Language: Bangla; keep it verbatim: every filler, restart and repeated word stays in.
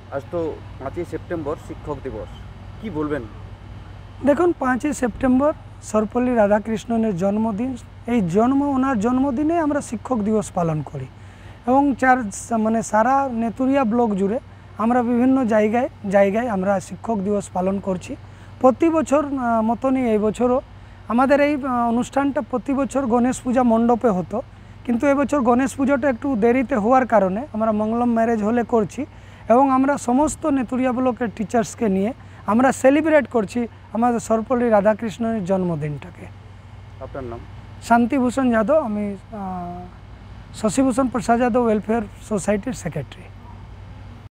আজ তো পাঁচই সেপ্টেম্বর শিক্ষক দিবস, কি বলবেন? দেখুন, পাঁচই সেপ্টেম্বর সর্বপল্লী রাধাকৃষ্ণনের জন্মদিন। এই জন্ম ওনার জন্মদিনে আমরা শিক্ষক দিবস পালন করি এবং চার মানে সারা নেতুরিয়া ব্লক জুড়ে আমরা বিভিন্ন জায়গায় জায়গায় আমরা শিক্ষক দিবস পালন করছি। প্রতি বছর মতনই এই বছরও আমাদের এই অনুষ্ঠানটা প্রতি বছর গণেশ পূজা মণ্ডপে হতো, কিন্তু এবছর গণেশ পুজোটা একটু দেরিতে হওয়ার কারণে আমরা মঙ্গলম ম্যারেজ হলে করছি এবং আমরা সমস্ত নেতুরিয়া ব্লকের টিচার্সকে নিয়ে আমরা সেলিব্রেট করছি আমাদের সর্বপল্লী রাধাকৃষ্ণনের জন্মদিনটাকে। আপনার নাম? শান্তিভূষণ যাদব, আমি শশীভূষণ প্রসাদ যাদব ওয়েলফেয়ার সোসাইটির সেক্রেটারি।